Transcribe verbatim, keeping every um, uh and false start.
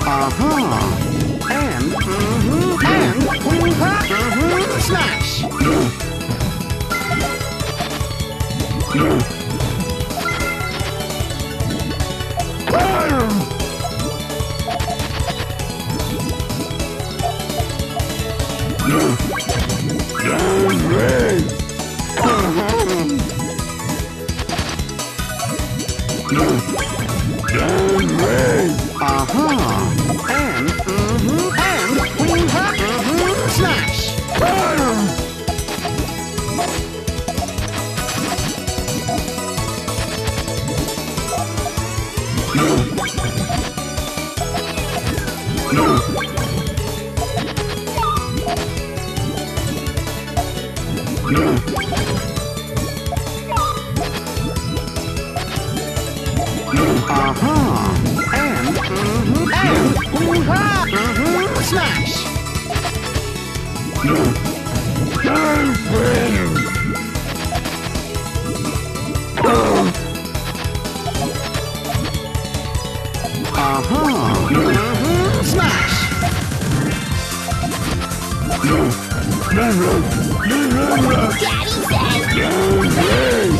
Uh-huh. And, mm-hmm, and, mm-hmm, mm-hmm, smash. Uh-huh. And, mm-hmm, and, mm-hmm, mm-hmm, smash. Uh-huh. And, mm-hmm, and, mm-hmm, mm-hmm, smash. Uh-huh. Mm-hmm, smash. Daddy says.